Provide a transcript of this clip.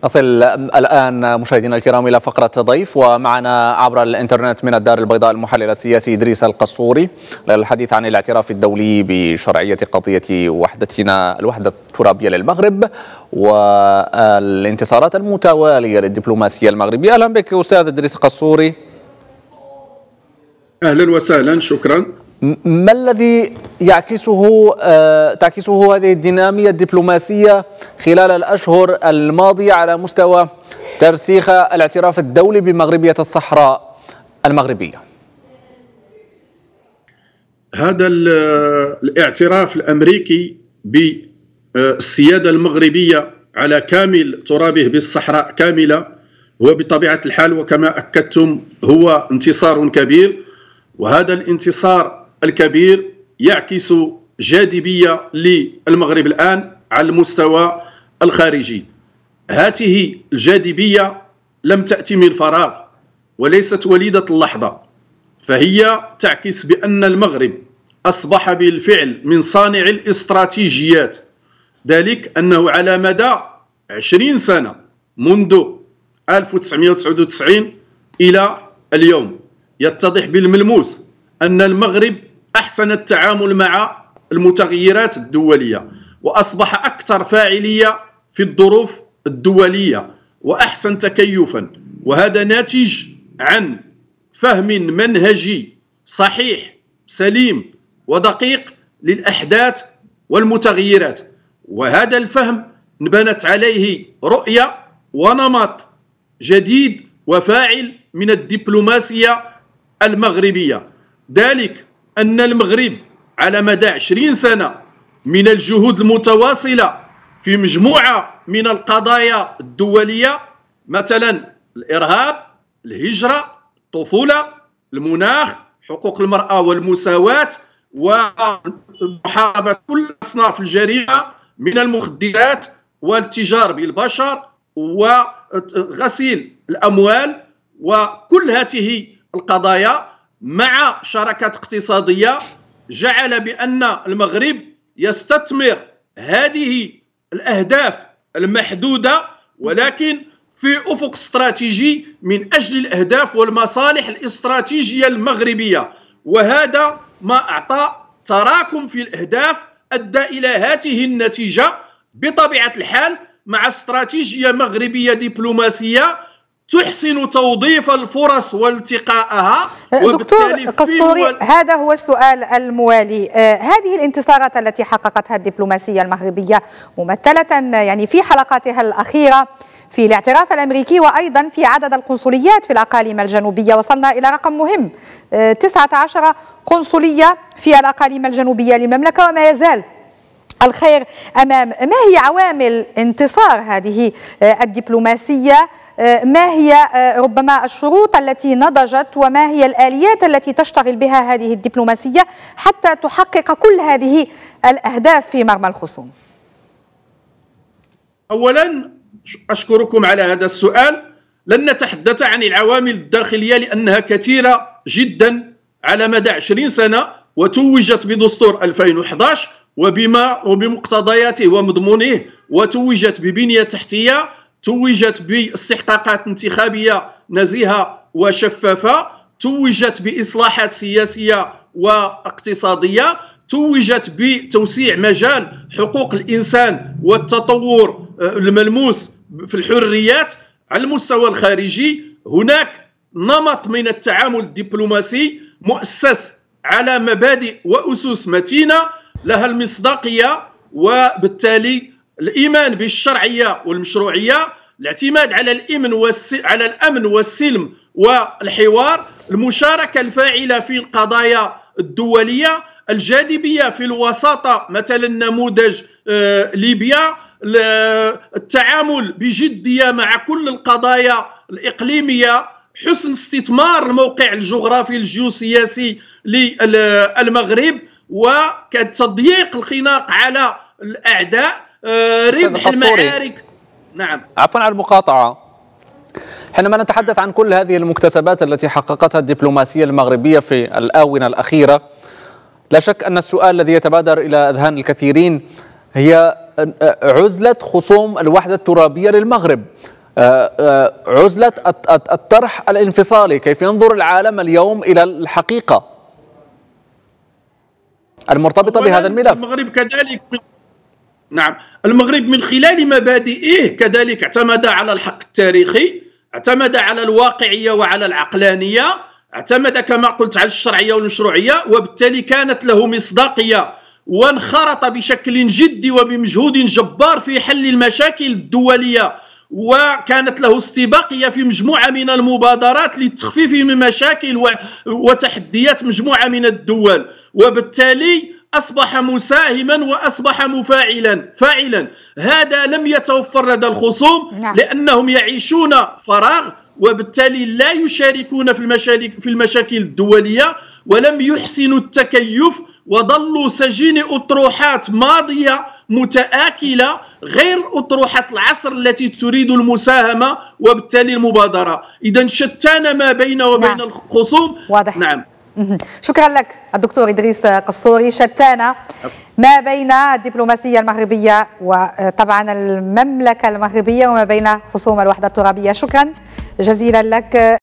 نصل الآن مشاهدينا الكرام إلى فقرة ضيف، ومعنا عبر الإنترنت من الدار البيضاء المحلل السياسي إدريس القصوري للحديث عن الاعتراف الدولي بشرعية قضية وحدتنا الوحدة الترابية للمغرب والانتصارات المتوالية للدبلوماسية المغربية. أهلا بك أستاذ إدريس القصوري. أهلا وسهلا، شكرا. ما الذي تعكسه هذه الدينامية الدبلوماسية خلال الأشهر الماضية على مستوى ترسيخ الاعتراف الدولي بمغربية الصحراء المغربية؟ هذا الاعتراف الأمريكي بالسيادة المغربية على كامل ترابه بالصحراء كاملة هو بطبيعة الحال وكما أكدتم هو انتصار كبير، وهذا الانتصار الكبير يعكس جاذبية للمغرب الآن على المستوى الخارجي. هذه الجاذبية لم تأتي من فراغ وليست وليدة اللحظة، فهي تعكس بأن المغرب أصبح بالفعل من صانع الاستراتيجيات، ذلك أنه على مدى 20 سنة منذ 1999 إلى اليوم يتضح بالملموس أن المغرب أحسن التعامل مع المتغيرات الدولية، وأصبح أكثر فاعلية في الظروف الدولية وأحسن تكيفا، وهذا ناتج عن فهم منهجي صحيح سليم ودقيق للأحداث والمتغيرات، وهذا الفهم انبنت عليه رؤية ونمط جديد وفاعل من الدبلوماسية المغربية، ذلك أن المغرب على مدى 20 سنة من الجهود المتواصلة في مجموعة من القضايا الدولية، مثلا الإرهاب، الهجرة، الطفولة، المناخ، حقوق المرأة والمساواة، ومحاربة كل أصناف الجريمة من المخدرات والتجار بالبشر وغسيل الأموال، وكل هذه القضايا مع شراكات اقتصادية جعل بأن المغرب يستثمر هذه الأهداف المحدودة ولكن في أفق استراتيجي من أجل الأهداف والمصالح الاستراتيجية المغربية، وهذا ما أعطى تراكم في الأهداف أدى إلى هذه النتيجة بطبيعة الحال مع استراتيجية مغربية دبلوماسية تحسن توظيف الفرص والتقاءها. دكتور قصوري، هذا هو السؤال الموالي. هذه الانتصارات التي حققتها الدبلوماسية المغربية ممثلة يعني في حلقاتها الأخيرة في الاعتراف الأمريكي وأيضا في عدد القنصليات في الأقاليم الجنوبية، وصلنا إلى رقم مهم 19 قنصلية في الأقاليم الجنوبية للمملكة، وما يزال الخير أمام. ما هي عوامل انتصار هذه الدبلوماسية؟ ما هي ربما الشروط التي نضجت، وما هي الآليات التي تشتغل بها هذه الدبلوماسية حتى تحقق كل هذه الأهداف في مرمى الخصوم؟ أولا أشكركم على هذا السؤال. لن نتحدث عن العوامل الداخلية لأنها كثيرة جدا على مدى 20 سنة وتوجت بدستور 2011 وبمقتضياته ومضمونه، وتوجت ببنية تحتية، توجت باستحقاقات انتخابية نزيهة وشفافة، توجت بإصلاحات سياسية واقتصادية، توجت بتوسيع مجال حقوق الإنسان والتطور الملموس في الحريات. على المستوى الخارجي هناك نمط من التعامل الدبلوماسي مؤسس على مبادئ وأسس متينة لها المصداقية، وبالتالي الإيمان بالشرعية والمشروعية، الاعتماد على الأمن والسلم والحوار، المشاركة الفاعلة في القضايا الدولية، الجاذبية في الوساطة مثلا نموذج ليبيا، التعامل بجدية مع كل القضايا الإقليمية، حسن استثمار الموقع الجغرافي الجيوسياسي للمغرب، وتضييق الخناق على الأعداء، ربح المعارك. نعم، عفوا على المقاطعة. حينما نتحدث عن كل هذه المكتسبات التي حققتها الدبلوماسية المغربية في الآونة الأخيرة، لا شك أن السؤال الذي يتبادر إلى أذهان الكثيرين هي عزلة خصوم الوحدة الترابية للمغرب. عزلة الطرح الانفصالي، كيف ينظر العالم اليوم إلى الحقيقة المرتبطة بهذا الملف؟ المغرب كذلك نعم، المغرب من خلال مبادئه كذلك اعتمد على الحق التاريخي، اعتمد على الواقعية وعلى العقلانية، اعتمد كما قلت على الشرعية والمشروعية، وبالتالي كانت له مصداقية، وانخرط بشكل جدي وبمجهود جبار في حل المشاكل الدولية، وكانت له استباقية في مجموعة من المبادرات للتخفيف من مشاكل وتحديات مجموعة من الدول، وبالتالي أصبح مساهما وأصبح فاعلا. هذا لم يتوفر لدى الخصوم لأنهم يعيشون فراغ، وبالتالي لا يشاركون في المشاكل الدولية، ولم يحسنوا التكيف، وظلوا سجين أطروحات ماضية متآكلة غير أطروحة العصر التي تريد المساهمة وبالتالي المبادرة. إذن شتان ما بين وبين الخصوم. واضح. نعم. شكرا لك الدكتور إدريس قصوري. شتان ما بين الدبلوماسية المغربية وطبعا المملكة المغربية وما بين خصوم الوحدة الترابية. شكرا جزيلا لك.